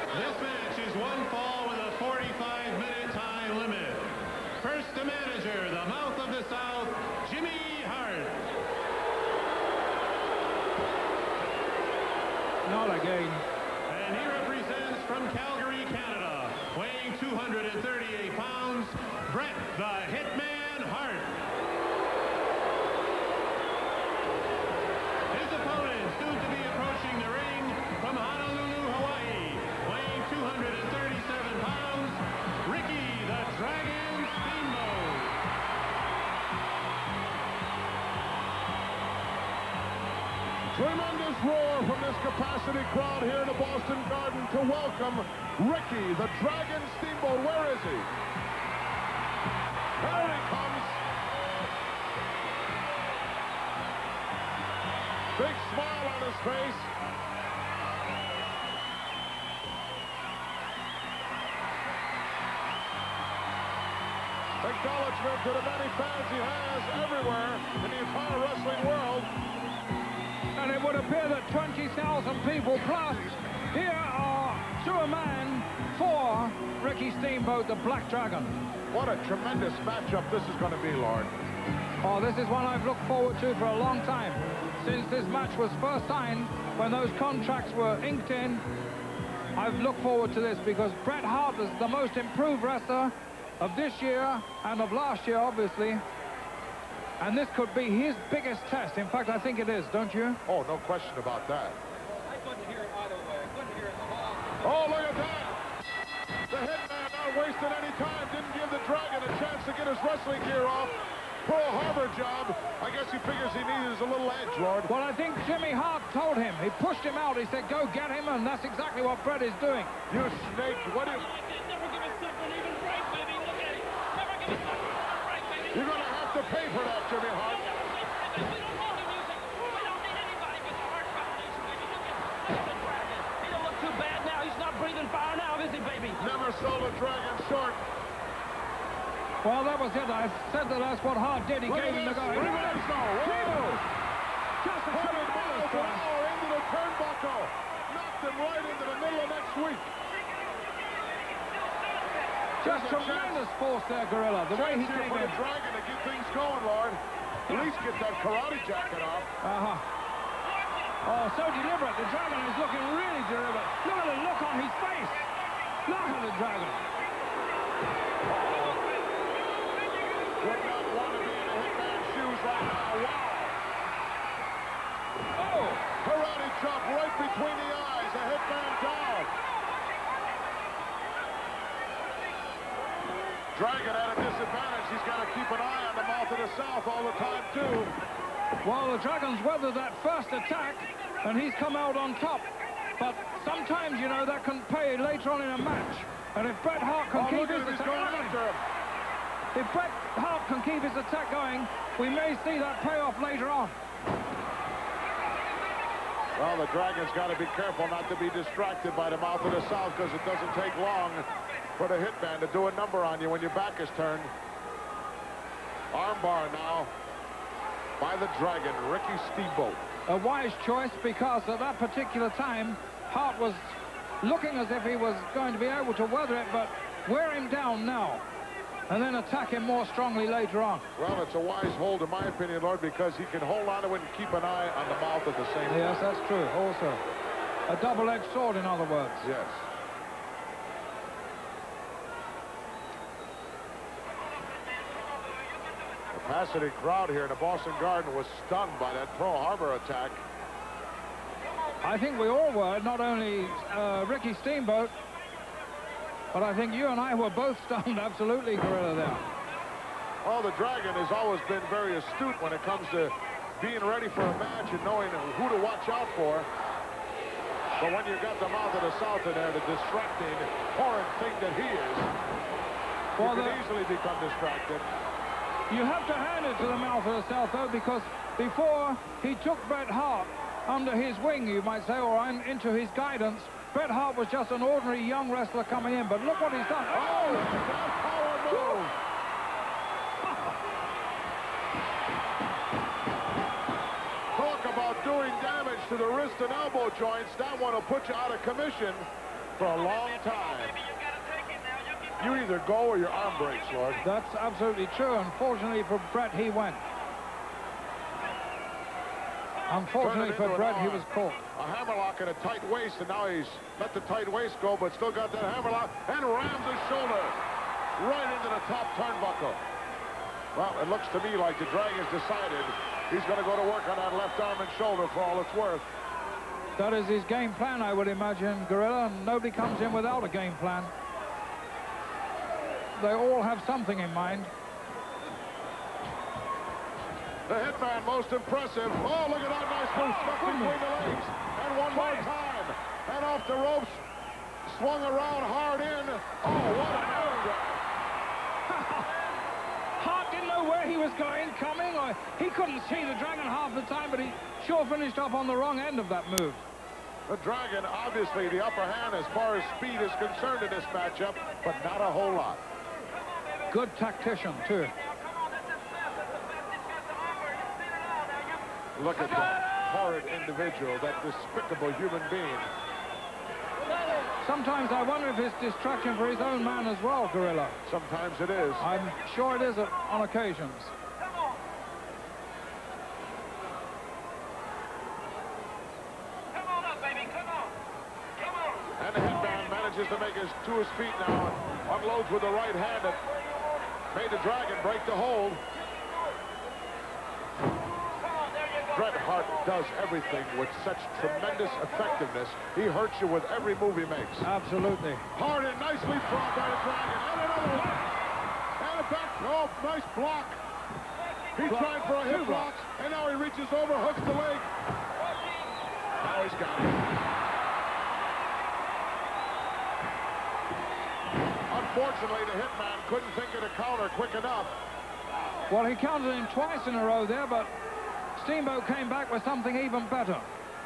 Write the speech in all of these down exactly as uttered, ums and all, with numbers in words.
This match is one fall with a forty-five minute time limit. First, the manager, the mouth of the South, Jimmy Hart. Not again. And he represents from Calgary, Canada, weighing two hundred thirty-eight pounds, Bret the Hitman Hart. His opponent, soon to be approaching the ring from Honolulu, Hawaii, weighing two hundred thirty-seven pounds, Ricky the Dragon Steamboat. Tremendous roar from this capacity crowd here in the Boston Garden to welcome Ricky the Dragon Steamboat. Where is he? Here he comes. Big smile on his face. Acknowledgement to the many fans he has everywhere in the entire wrestling world. And it would appear that twenty thousand people plus here are to a man for Ricky Steamboat, the Black Dragon. What a tremendous matchup this is going to be, Lord. Oh, this is one I've looked forward to for a long time. Since this match was first signed, when those contracts were inked in, I've looked forward to this because Bret Hart is the most improved wrestler of this year and of last year, obviously. And this could be his biggest test. In fact, I think it is, don't you? Oh, no question about that. I couldn't hear it either way. I couldn't hear it at all. Oh, look at that! The Hitman not wasting any time. Didn't give the Dragon a chance to get his wrestling gear off. Pearl Harbor job. I guess he figures he needs a little edge, Lord. Well, I think Jimmy Hart told him. He pushed him out. He said, go get him, and that's exactly what Bret is doing. You snake. What do you... Never give a second even break, baby. Look at it. Never give a second even break, baby. You're going to have to pay for that, Jimmy Hart. We don't need the music. We don't need anybody but the Hart Foundation, baby. Look at, look at the Dragon. He don't look too bad now. He's not breathing fire now, is he, baby? Never sold a Dragon short. Well, that was it. I said that that's what Hart did. He Look gave at him the this. go. Look at this now. Whoa. Just a one hundred miles tremendous per run. hour into the turnbuckle. Knocked him right into the middle of next week. Just tremendous force there, Gorilla. The way he Chance here came for in. the Dragon to get things going, Lord. At least get that karate jacket off. Uh-huh. Oh, so deliberate. The Dragon is looking really deliberate. Look at the look on his face. Look at the Dragon. Would not want to be in the Hitman's shoes right now. Wow. Oh, karate chop right between the eyes. The Hitman down. Dragon at a disadvantage. He's got to keep an eye on the mouth of the South all the time, too. Well, the Dragon's weathered that first attack, and he's come out on top. But sometimes, you know, that can pay later on in a match. And if Bret Hart can Oh, keep look at his him. He's attack going going, after him. if Bret Hart can keep his attack going, we may see that payoff later on. Well, the Dragon's got to be careful not to be distracted by the mouth of the South because it doesn't take long for the Hitman to do a number on you when your back is turned. Armbar now by the Dragon, Ricky Steamboat. A wise choice because at that particular time, Hart was looking as if he was going to be able to weather it, but wear him down now and then attack him more strongly later on. Well, it's a wise hold, in my opinion, Lord, because he can hold on to it and keep an eye on the mouth at the same time. Yes, that's true, also. A double-edged sword, in other words. Yes. The capacity crowd here in the Boston Garden was stunned by that Pearl Harbor attack. I think we all were, not only uh, Ricky Steamboat, but I think you and I were both stunned, absolutely, Gorilla, there. Well, the Dragon has always been very astute when it comes to being ready for a match and knowing who to watch out for. But when you've got the mouth of the South in there, the distracting, horrid thing that he is, well, you can the, easily become distracted. You have to hand it to the mouth of the South, though, because before he took Bret Hart under his wing, you might say, or into his guidance, Bret Hart was just an ordinary young wrestler coming in, but look what he's done. Oh, that power move! Talk about doing damage to the wrist and elbow joints. That one will put you out of commission. for a long time. You either go or your arm breaks, Lord. That's absolutely true. Unfortunately for Bret, he went. Unfortunately for Bret, he was caught. A hammerlock and a tight waist, and now he's let the tight waist go, but still got that hammerlock, and rams his shoulder right into the top turnbuckle. Well, it looks to me like the Dragon's decided he's going to go to work on that left arm and shoulder for all it's worth. That is his game plan, I would imagine, Gorilla, and nobody comes in without a game plan. They all have something in mind. The Hitman, most impressive. Oh, look at that nice move, stuck between the legs. And one more time. And off the ropes, swung around hard in. Oh, what a move. Hart didn't know where he was going, coming, or he couldn't see the Dragon half the time, but he sure finished up on the wrong end of that move. The Dragon, obviously the upper hand as far as speed is concerned in this matchup, but not a whole lot. Good tactician, too. Look at that horrid individual, that despicable human being. Sometimes I wonder if it's distraction for his own man as well, Gorilla. Sometimes it is. I'm sure it is on occasions. And the Hitman manages to make his to his feet now. Unloads with the right hand that made the Dragon break the hold. Bret Hart does everything with such tremendous effectiveness. He hurts you with every move he makes. Absolutely. Hard and nicely fought by the Dragon. And another one. And a back. Oh, nice block. He Block. tried for a hip Two block. blocks. And now he reaches over, hooks the leg. Now he's got it. Unfortunately, the Hitman couldn't think of the counter quick enough. Well, he counted him twice in a row there, but Steamboat came back with something even better.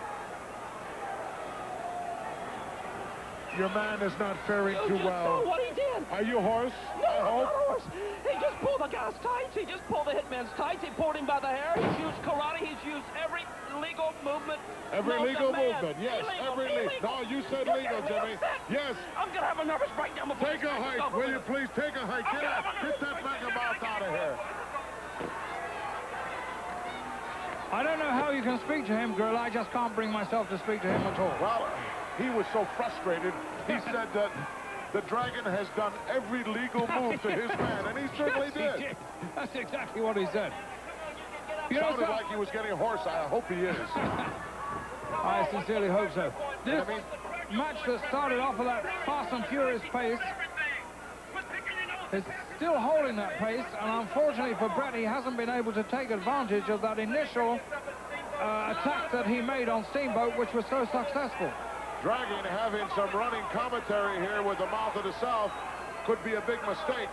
Your man is not faring You too just well. saw what he did. Are you hoarse? No, I I'm hope. not horse. He just pulled the guy's tights. He just pulled the Hitman's tights. He pulled him by the hair. He's used karate. He's used every legal movement. Every known to legal man. movement, yes, Illegal, every legal. illegal. No, you said You're legal, getting me Jimmy. upset. Yes. I'm going to have a nervous breakdown before Take this a match is hike, over will you with. please? Take a hike. Get out. Get that megamouth out of here. I don't know how you can speak to him, Gorilla. I just can't bring myself to speak to him at all. Well, he was so frustrated, he said that the Dragon has done every legal move to his man, and he certainly Yes, he did. did. That's exactly what he said. You know, Sounded so- like he was getting hoarse. I hope he is. I sincerely hope so. This match that started off with that fast and furious pace is still holding that pace, and unfortunately for Bret, he hasn't been able to take advantage of that initial uh, attack that he made on Steamboat, which was so successful. Dragon having some running commentary here with the mouth of the South could be a big mistake.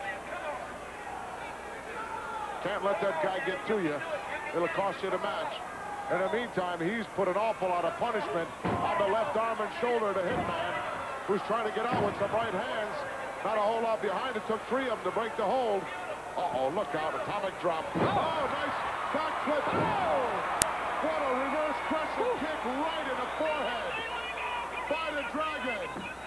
Can't let that guy get to you. It'll cost you the match. In the meantime, he's put an awful lot of punishment on the left arm and shoulder to Hitman, who's trying to get out with some right hands. Not a whole lot behind. It took three of them to break the hold. Uh-oh, look out. Atomic drop. Oh, nice backflip. Oh! What a reverse crescent kick right in the forehead by the Dragon.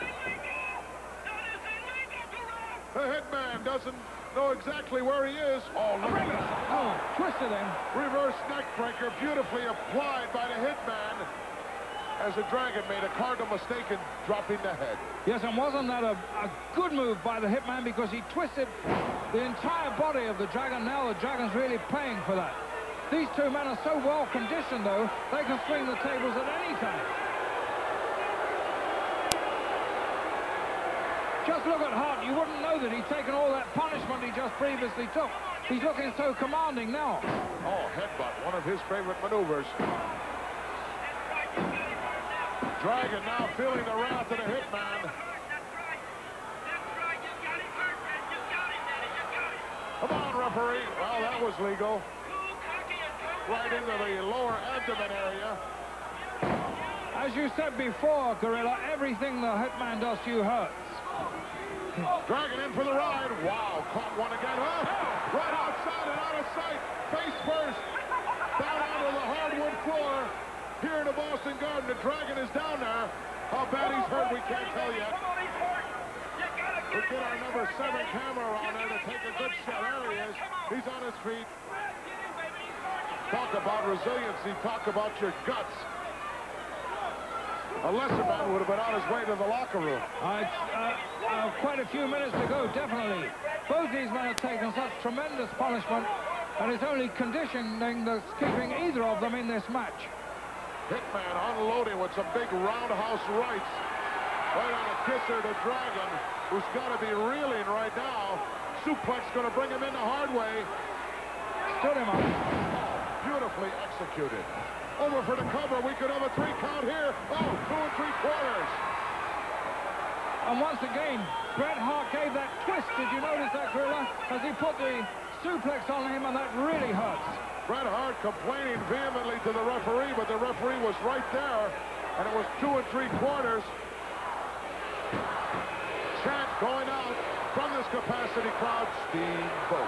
The Hitman doesn't know exactly where he is. Oh, look at this. Oh, twisted him. Reverse neck breaker beautifully applied by the Hitman as the Dragon made a cardinal mistake in dropping the head. Yes, and wasn't that a, a good move by the Hitman, because he twisted the entire body of the Dragon. Now the Dragon's really paying for that. These two men are so well conditioned, though, they can swing the tables at any time. Just look at Hart. You wouldn't know that he'd taken all that punishment he just previously took. He's looking so commanding now. Oh, headbutt, one of his favorite maneuvers. Dragon now feeling the wrath of the Hitman. Come on, referee. Well, that was legal. Right into the lower abdomen area. As you said before, Gorilla, everything the Hitman does to you hurts. Dragon in for the ride. Wow, caught one again. Oh, right outside and out of sight. Face first. Down onto the hardwood floor. Here in the Boston Garden, the Dragon is down there. How bad he's hurt, we can't tell yet. Come on, he's hurt. You gotta We'll get our number seven camera around there to take a good shot. There he is. He's on his feet. Talk about resiliency. Talk about your guts. A lesser man would have been on his way to the locker room. Uh, it's, uh, uh, quite a few minutes to go, definitely. Both these men have taken such tremendous punishment, and it's only conditioning that's keeping either of them in this match. Hitman unloading with some big roundhouse rights. Right on a kisser to Dragon, who's got to be reeling right now. Suplex going to bring him in the hard way. Stood him up. Beautifully executed. Over for the cover. We could have a three count here. Oh, two and three quarters. And once again, Bret Hart gave that twist. Did you notice that, Gorilla? As he put the suplex on him, and that really hurts. Bret Hart complaining vehemently to the referee, but the referee was right there, and it was two and three quarters. Chant going out from this capacity crowd. Steamboat.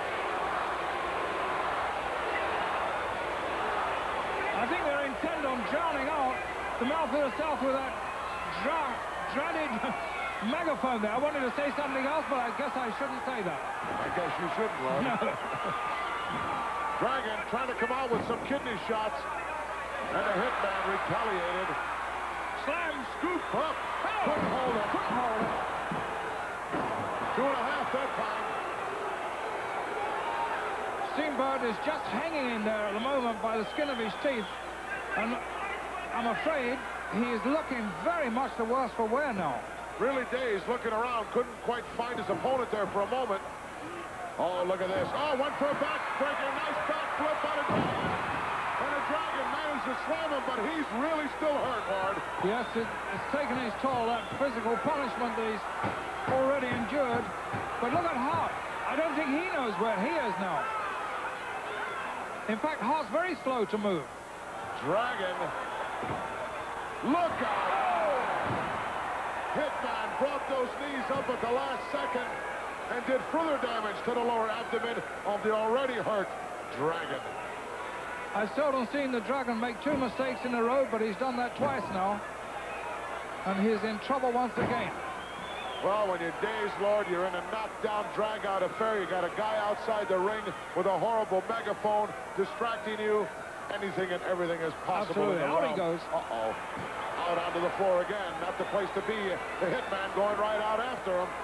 I think they're intent on drowning out the mouth of the South with that dra dreaded megaphone there. I wanted to say something else, but I guess I shouldn't say that. I guess you shouldn't, Ron. No. Dragon trying to come out with some kidney shots, and the Hitman retaliated. Slam, Scoop up. Couldn't hold it. couldn't hold it. Two and a half that time. Steamboat is just hanging in there at the moment by the skin of his teeth, and I'm afraid he is looking very much the worse for wear now. Really dazed, looking around, couldn't quite find his opponent there for a moment. Oh, look at this. Oh, went for a backbreaker. Nice back flip by the Dragon. And the Dragon managed to slam him, but he's really still hurt hard. Yes, it, it's taken his toll, that physical punishment that he's already endured. But look at Hart. I don't think he knows where he is now. In fact, Hart's very slow to move. Dragon. Look out. Oh. Hitman brought those knees up at the last second and did further damage to the lower abdomen of the already hurt Dragon. I've seldom seen the Dragon make two mistakes in a row, but he's done that twice now. And he's in trouble once again. Well, when you're dazed, Lord, you're in a knockdown, drag-out affair. You got a guy outside the ring with a horrible megaphone distracting you. Anything and everything is possible. Absolutely. Out he goes. Uh-oh. Out onto the floor again. Not the place to be. The Hitman going right out after him.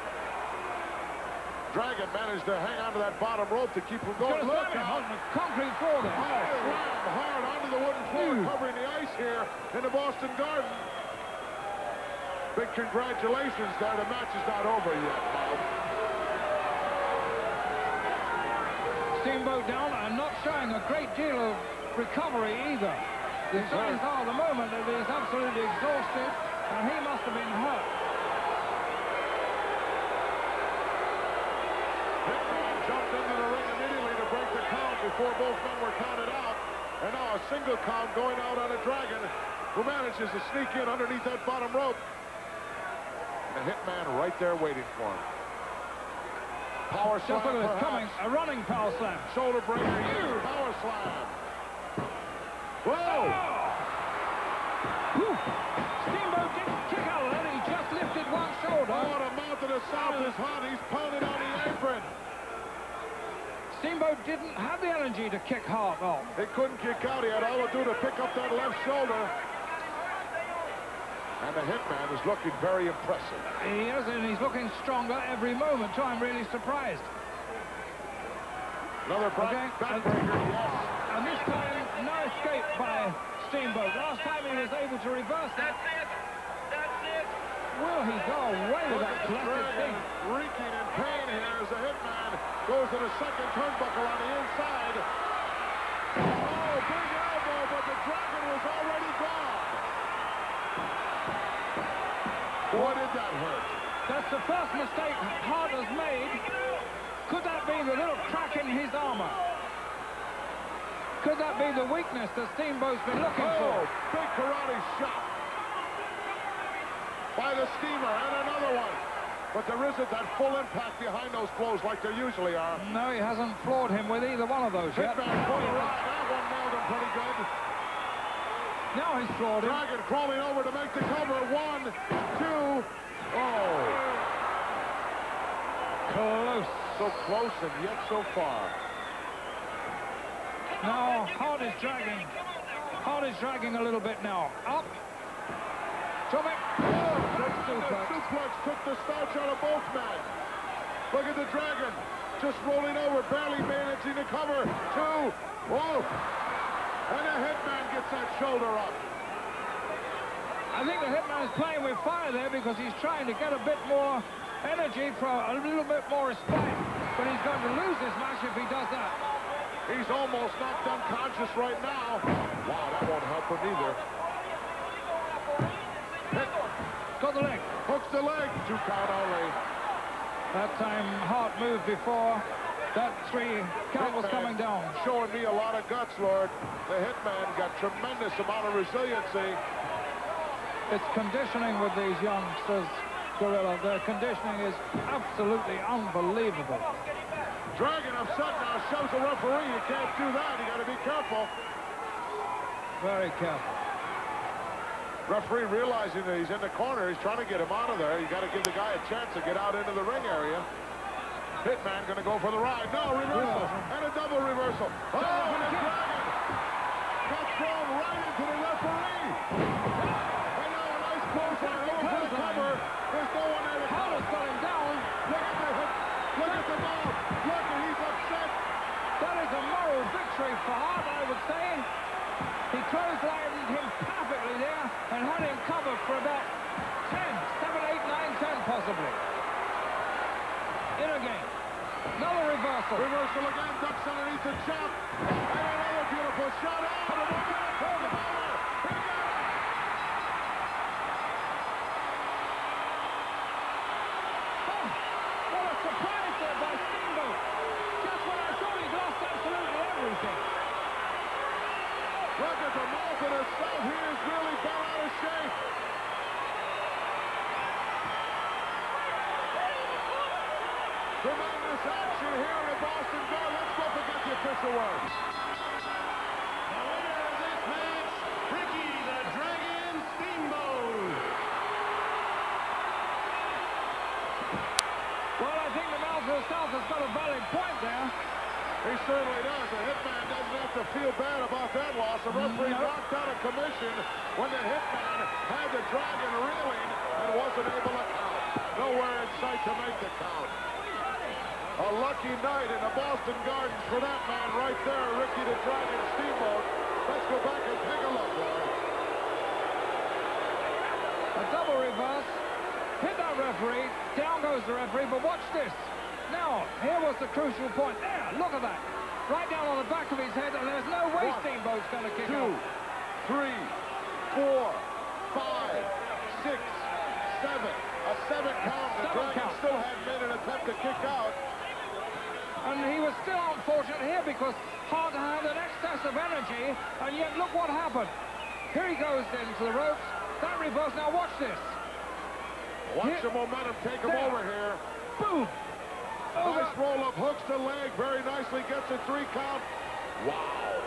Dragon managed to hang onto that bottom rope to keep him going. Look out. On the concrete floor there. Oh, slammed hard onto the wooden floor, Ooh. Covering the ice here in the Boston Garden. Big congratulations there. The match is not over yet, Bob. Steamboat down and not showing a great deal of recovery either. The signs are at the moment that he's absolutely exhausted, and he must have been hurt. Hitman jumped into the ring immediately to break the count before both men were counted out. And now a single count going out on a Dragon who manages to sneak in underneath that bottom rope. The Hitman right there waiting for him. Power slam. Just look at it coming. A running power slam. Shoulder breaker. Huge power slam. Whoa! Whew. Steamboat didn't kick out of that. He just lifted one shoulder. Oh, the mouth of the South is hot. He's pounding on the apron. Steamboat didn't have the energy to kick Hart off. He couldn't kick out. He had all to do to pick up that left shoulder. And the Hitman is looking very impressive. He is, and he's looking stronger every moment, so I'm really surprised. Another back, Okay. backbreaker, yes. And this time, no escape by Steamboat. Last time he was able to reverse that. That's it. That's it. Will he go away with Look that at the collective Dragon thing? reeking in pain here as the Hitman goes to the second turnbuckle on the inside. Oh, big elbow, but the Dragon was already gone. Boy, did that hurt. That's the first mistake Hart has made. Could that be the little crack in his armor? Could that be the weakness that Steamboat's been looking Oh, for? big karate shot by the Steamer, and another one. But there isn't that full impact behind those blows like there usually are. No, he hasn't floored him with either one of those yet. Hitman pulled a rod. That one nailed him pretty good. Now he's floored him. Dragon crawling over to make the cover. One, two. Oh. Close. So close and yet so far. Now, Hart is dragging. Hart is dragging a little bit now. Up. Jump it. Oh, the suplex. suplex took the starch out of both men. Look at the Dragon. Just rolling over, barely managing to cover. Two. Whoa. And the Hitman gets that shoulder up. I think the Hitman is playing with fire there because he's trying to get a bit more energy for a little bit more respite. But he's going to lose this match if he does that. He's almost knocked unconscious right now. Wow, that won't help him either. Hit. Got the leg. Hooks the leg. Two count only. That time Hart moved before that three count was coming down. Showing me a lot of guts, Lord. The Hitman got tremendous amount of resiliency. It's conditioning with these youngsters, Gorilla. Their conditioning is absolutely unbelievable. Dragon upset now, shows the referee. You can't do that. You got to be careful. Very careful. Referee realizing that he's in the corner. He's trying to get him out of there. You got to give the guy a chance to get out into the ring area. Hitman going to go for the ride. No, reversal. And a double reversal. Oh, and the Dragon got thrown right into the referee. And now a nice clothesline. Over for the cover. There's no one there to Hart has got him down. Look at the hit. Look at the mouth. Look, and he's upset. That is a moral victory for Hart, I would say. He clotheslined him perfectly there and had him covered for about ten, seven, eight, nine, ten possibly. In again. Another reversal. Reversal again. Ducks underneath the chop. And another beautiful shot. Oh, the momentum. Oh, the power. He got it. Oh, what a surprise there by Steamboat. Just when I thought he'd lost absolutely everything. Look at the mouth of the South. He is really bent out of shape. Tremendous action here in the Boston Garden. Let's go forget the official words. The winner of this match, Ricky the Dragon Steamboat. Well, I think the mouth of the South has got a valid point there. He certainly does. The Hitman doesn't have to feel bad about that loss. The referee No. knocked out of commission when the Hitman had the Dragon reeling and wasn't able to count. Nowhere in sight to make the count. A lucky night in the Boston Garden for that man right there, Ricky the Dragon Steamboat. Let's go back and take a look, Lord. A double reverse. Hit that referee. Down goes the referee, but watch this. Now, here was the crucial point. There, look at that. Right down on the back of his head, and there's no way One, Steamboat's going to kick Two, out. three, four, five, six, seven. A seven count. The Seven Dragon count. still hadn't made an attempt to kick out. And he was still unfortunate here because Hart had an excess of energy, and yet look what happened. Here he goes into the ropes. That reverse. Now watch this. Watch Here. the momentum take him There. over here. Boom. Over. Nice roll up, hooks the leg very nicely, gets a three count. Wow.